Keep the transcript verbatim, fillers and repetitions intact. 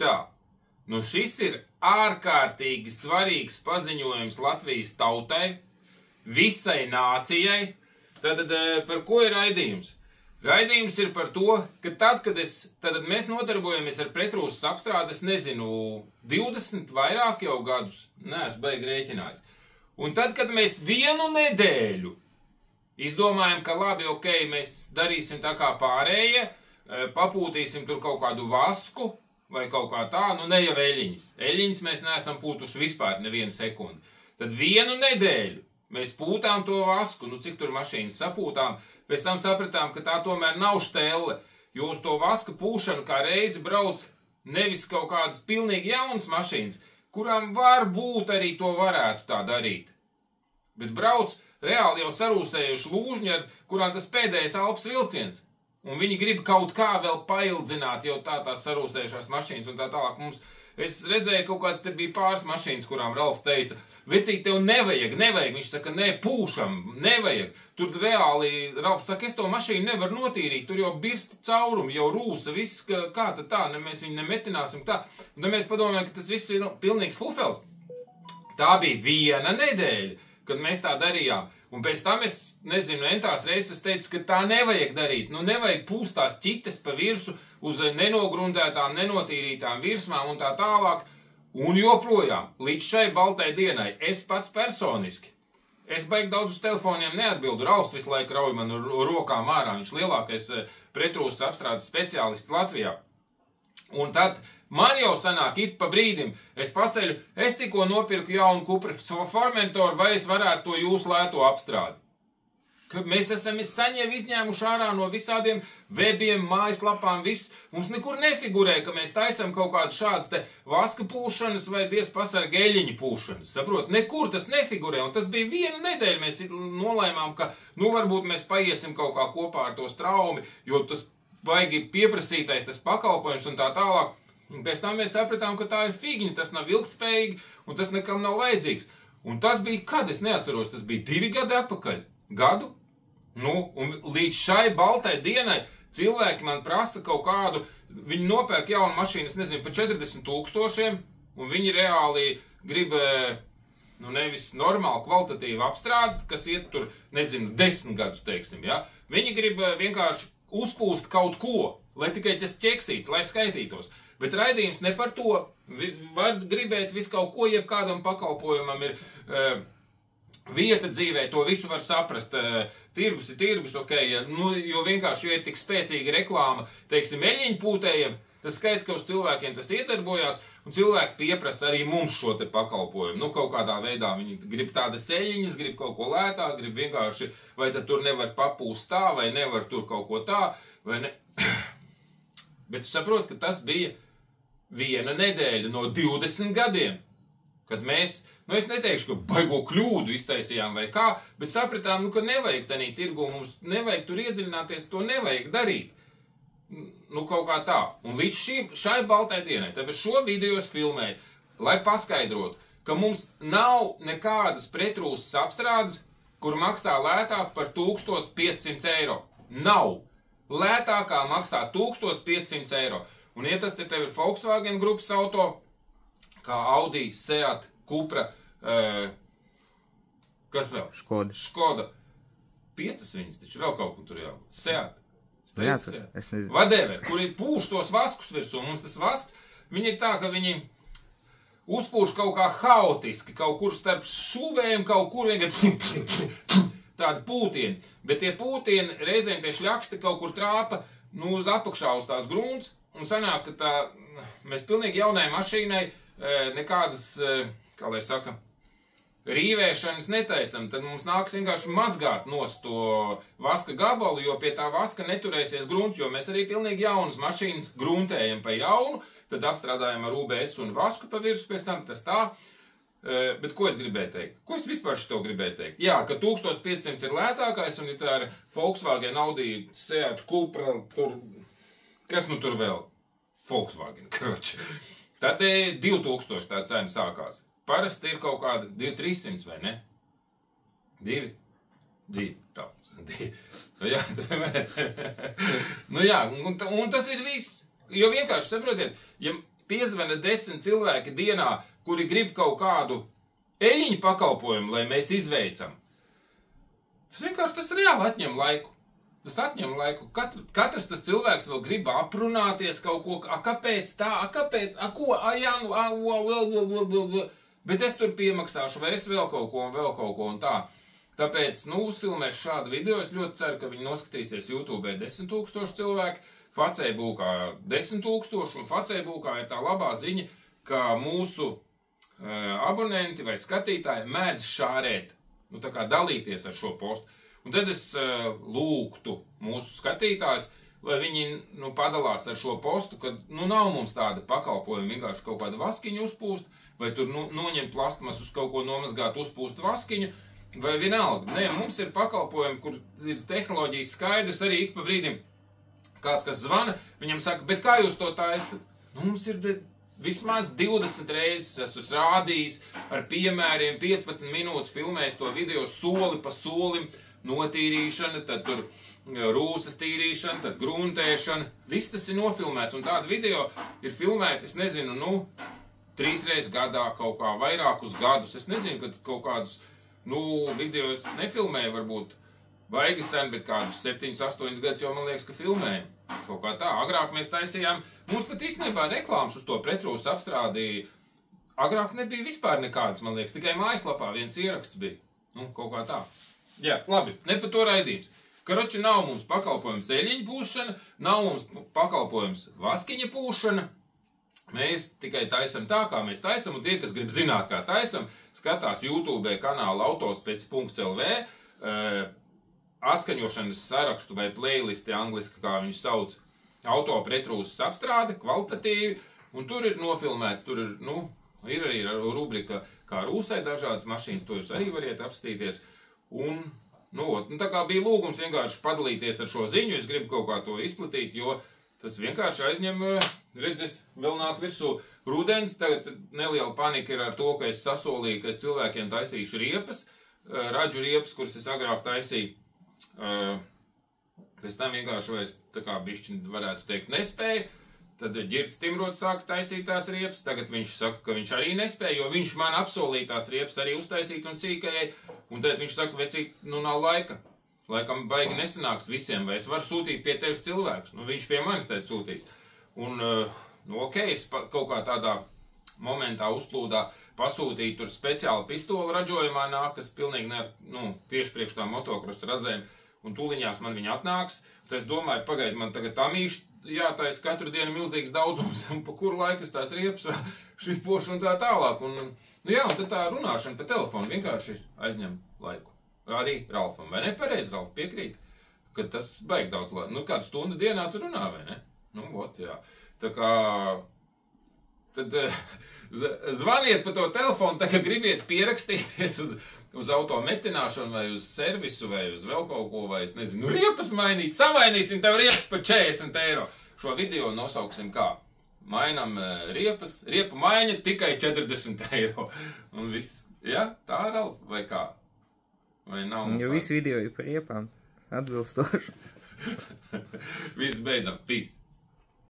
Tā, nu šis ir ārkārtīgi svarīgs paziņojums Latvijas tautai, visai nācijai. Tad par ko ir raidījums? Raidījums ir par to, ka tad, kad es, tad mēs nodarbojamies ar pretrūsas apstrādi, es nezinu, divdesmit vairāk jau gadus, neesmu baigi rēķinājis. Un tad, kad mēs vienu nedēļu izdomājam, ka labi, ok, mēs darīsim tā kā pārējie, papūtīsim tur kaut kādu vasku vai kaut kā tā, nu ne jau eļiņas. Eļiņas mēs neesam pūtuši vispār nevienu sekundi. Tad vienu nedēļu mēs pūtām to vasku, nu cik tur mašīnas sapūtām, pēc tam sapratām, ka tā tomēr nav štelle, jo uz to vaska pūšanu kā reizi brauc nevis kaut kādas pilnīgi jaunas mašīnas, kurām varbūt arī to varētu tā darīt. Bet brauc reāli jau sarūsējuši lūžņi, ar kurām tas pēdējais Alpas vilciens. Un viņi grib kaut kā vēl paildzināt jau tā tās sarūsējušās mašīnas un tā tālāk mums. Es redzēju, kaut kāds te bija pāris mašīnas, kurām Ralfs teica, vecīt, tev nevajag, nevajag. Viņš saka, nē, pūšam, nevajag. Tur reāli, Ralfs saka, es to mašīnu nevaru notīrīt, tur jau birst caurumi, jau rūsa, viss, ka, kā tad tā, ne, mēs viņu nemetināsim tā. Un tad mēs padomājam, ka tas viss ir nu, pilnīgs fufels. Tā bija viena nedēļa, kad mēs tā darījām. Un pēc tam es, nezinu, entās reizes teicu, ka tā nevajag darīt. Nu, nevajag pūst tās ķites pa virsu uz nenogrundētām, nenotīrītām virsmām un tā tālāk. Un joprojām, līdz šai baltai dienai, es pats personiski, es baigi daudz uz telefoniem neatbildu. Ralfs visu laiku rauj man rokām ārā. Viņš lielākais pretrūsas apstrādes speciālists Latvijā. Un tad man jau sanāk it pa brīdim, es paceļu, es tikko nopirku jaunu Cupra Formentoru, vai es varētu to jūsu lēto apstrādi. Ka mēs esam saņēmi izņēmuši ārā no visādiem webiem, mājaslapām, viss. Mums nekur nefigurē, ka mēs taisam kaut kādu šādas te vaska pūšanas vai diez pasarga eļiņu pūšanas. Saprot, nekur tas nefigurē, un tas bija vienu nedēļu, mēs nolēmām, ka nu varbūt mēs paiesim kaut kā kopā ar to straumi, jo tas baigi pieprasītais, tas pakalpojums un tā tālāk. Un pēc tam mēs sapratām, ka tā ir figņa, tas nav ilgtspējīgi un tas nekam nav vajadzīgs. Un tas bija, kad es neatceros, tas bija divi gadi atpakaļ. Gadu? Nu, un līdz šai baltai dienai cilvēki man prasa kaut kādu, viņi nopērk jaunu mašīnu, es nezinu, pa četrdesmit tūkstošiem, un viņi reāli grib, nu, nevis normāli kvalitatīvu apstrādi, kas iet tur, nezinu, desmit gadus, teiksim, ja? Viņi grib vienkārši uzpūst kaut ko, lai tikai tas ķeksīts, lai skaitītos. Bet raidījums ne par to. Var gribēt visu kaut ko, jeb kādam pakalpojumam ir uh, vieta dzīvē, to visu var saprast. Uh, tirgus ir tirgus, ok, ja, nu, jo vienkārši, jo ir tik spēcīga reklāma, teiksim, eļiņu pūtējiem, tas skaidrs, ka uz cilvēkiem tas iedarbojās, un cilvēki pieprasa arī mums šo te pakalpojumu. Nu, kaut kādā veidā viņi grib tādas eļiņas, grib kaut ko lētāk, grib vienkārši, vai tad tur nevar papūst tā, vai nevar tur kaut ko tā, vai ne. Bet tu saproti, ka tas bija viena nedēļa no divdesmit gadiem, kad mēs, nu es neteikšu, ka baigo kļūdu iztaisījām vai kā, bet sapratām, nu, ka nevajag tanī tirgu, mums nevajag tur iedziļināties, to nevajag darīt. Nu, kaut kā tā. Un līdz šī, šai baltai dienai, tāpēc šo video es filmēju, lai paskaidrotu, ka mums nav nekādas pretrūsas apstrādes, kur maksā lētāk par tūkstoš piecsimt eiro. Nav. Lētākā maksā tūkstoš piecsimt eiro. Un, ja tas te tev ir Volkswagen grupas auto, kā Audi, Seat, Cupra, uh, kas vēl? Škoda. Škoda. Piecas viņas taču vēl kaut kur tur jau. Seat. Jā, es nezinu. Whatever, kur ir pūš tos vaskus virsū. Mums tas vasks, viņi ir tā, ka viņi uzpūš kaut kā haotiski, kaut kur starp šuvēm, kaut kur vienkārši tādi pūtieni. Bet tie pūtieni, reizēm tie šļaksti kaut kur trāpa, nu, uz apakšā uz tās grunts, un sanāk, ka tā, mēs pilnīgi jaunai mašīnai nekādas, kā lai saka, rīvēšanas netaisam, tad mums nāks vienkārši mazgāt nost to vaska gabalu, jo pie tā vaska neturēsies grunts, jo mēs arī pilnīgi jaunas mašīnas gruntējam pa jaunu, tad apstrādājam ar U B S un vasku pa virsmu, pēc tam tas tā. Bet ko es gribēju teikt? Ko es vispār šito gribēju teikt? Jā, ka tūkstoš piecsimt ir lētākais, un ja tā ir Volkswagen, Audi, Seat, Cupra, tur, kas nu tur vēl? Volkswagen, kroči. Tad divi tūkstoši tā cena sākās. Parasti ir kaut kāda divi trīssimti, vai ne? Divi? Divi. Tā. Divi. Nu jā, nu jā un, un tas ir viss. Jo vienkārši, saprotiet, ja, piezvana desmit cilvēki dienā, kuri grib kaut kādu eļiņu pakalpojumu, lai mēs izveicam. Tas vienkārši tas reāli atņem laiku. Tas atņem laiku. Katru, katrs tas cilvēks vēl grib aprunāties kaut ko, a, kāpēc tā, a, kāpēc, a, ko, a, jā, nu, a, o, vēl, vēl, vēl, vēl, vēl. Bet es tur piemaksāšu, vai es vēl kaut ko, un vēl kaut ko, un tā. Tāpēc, nu, uzfilmēšu šādu video, es ļoti ceru, ka viņi noskatīsies YouTube desmit tūkstoši cilvēki, Facebookā desmit tūkstoši, un Facebookā ir tā labā ziņa, ka mūsu uh, abonenti vai skatītāji mēdz šārēt, nu, tā kā dalīties ar šo postu. Un tad es uh, lūgtu mūsu skatītājus, lai viņi nu, padalās ar šo postu, ka nu, nav mums tāda pakalpojuma vienkārši kaut kāda vaskiņa uzpūst, vai tur nu, noņemt plastmasu uz kaut ko nomazgāt uzpūst vaskiņu, vai vienalga. Nē, mums ir pakalpojumi, kur ir tehnoloģijas skaidrs, arī ik pa brīdim kāds, kas zvana, viņam saka, bet kā jūs to taisat? Nu, mums ir bet, vismaz divdesmit reizes esmu rādījis ar piemēriem, piecpadsmit minūtes filmējis to video soli pa solim, notīrīšana, tad tur rūsas tīrīšana, tad gruntēšana. Viss tas ir nofilmēts, un tāda video ir filmēta, es nezinu, nu, trīs reizes gadā kaut kā, vairākus gadus. Es nezinu, kad kaut kādus, nu, video es nefilmēju, varbūt baigi sen, bet kādus septiņus, astoņus gadus jau man liekas, ka filmēju. Kaut kā tā. Agrāk mēs taisījām, mums pat īstenībā reklāmas uz to pretrūs apstrādīja. Agrāk nebija vispār nekādas, man liekas, tikai mājaslapā viens ieraksts bija. Nu, kaut kā tā. Jā, labi, ne par to raidījums. Karoči, nav mums pakalpojums eļiņa pūšana, nav mums pakalpojums vaskiņa pūšana. Mēs tikai taisam tā, kā mēs taisam, un tie, kas grib zināt, kā taisam, skatās YouTube kanālu autospec punkts el vē, uh, atskaņošanas sarakstu vai playlisti angliski, kā viņu sauc, auto pretrūsas apstrāde, kvalitatīvi, un tur ir nofilmēts, tur ir, nu, ir arī rubrika, kā rūsē dažādas mašīnas, to jūs arī variet apstīties. Un, nu, nu, tā kā bija lūgums vienkārši padalīties ar šo ziņu, es gribu kaut kā to izplatīt, jo tas vienkārši aizņem, redzes, vēl nāk virsū rudens, tagad neliela panika ir ar to, ka es sasolīju, ka es cilvēkiem taisīšu riepas, raģu riepas, kuras es agrāk taisīju, pēc tam vienkārši vairs, tā kā bišķi varētu teikt, nespēju. Tad Ģirds Timrots sāka taisīt tās riepas, tagad viņš saka, ka viņš arī nespēja, jo viņš man apsolīja tās riepas arī uztaisīt un sīkajai, un tad viņš saka, vecīt, nu nav laika, laikam baigi nesanāks visiem, vai es varu sūtīt pie tevis cilvēkus, nu viņš pie manis teica sūtīs. Un, nu ok, es kaut kā tādā momentā uzplūdā pasūtīju tur speciāli pistoli ražojumā nāk, kas pilnīgi ne, nu, tieši priekš tā motokrosa radzēm, un tūliņās man viņa atnāks, tad es domāju, pagaid, man tagad tamīši, jātais katru dienu milzīgs daudzums, un pa kuru laiku es tās riepas šripošu un tā tālāk. Un, nu jā, un tad tā runāšana pa telefonu vienkārši aizņem laiku. Arī Ralfam, vai ne? Pareizi, Ralf, piekrīt, ka tas baig daudz laiku. Nu, kādu stundu dienā tu runā, vai ne? Nu, ot, jā. Tā kā, tad zvaniet pa to telefonu, tā kā gribiet pierakstīties uz, uz auto metināšanu, vai uz servisu, vai uz vēl kaut ko, vai es nezinu, nu, riepas mainīt, samainīsim tev riepas par četrdesmit eiro. Šo video nosauksim kā? Mainam riepas, riepu maiņa tikai četrdesmit eiro. Un viss, ja? Tā, Ralf, vai kā? Vai nav? Jo visu video ir par riepām atbilstoši. Viss beidzam, peace.